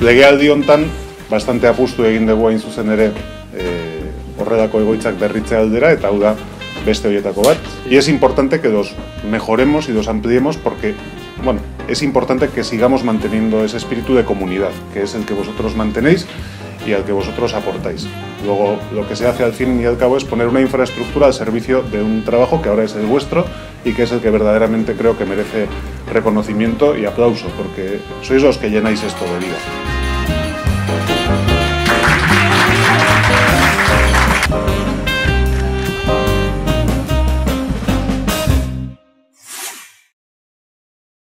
legealdi hontan bastante apustu egin dugu hain zuzen ere horrelako egoitzak berritze aldera, eta hau da beste horietako bat. Y es importante que los mejoremos y los ampliemos porque, bueno, es importante que sigamos manteniendo ese espíritu de comunidad, que es el que vosotros mantenéis y al que vosotros aportáis. Luego, lo que se hace al fin y al cabo es poner una infraestructura al servicio de un trabajo que ahora es el vuestro y que es el que verdaderamente creo que merece reconocimiento y aplauso, porque sois los que llenáis esto de vida.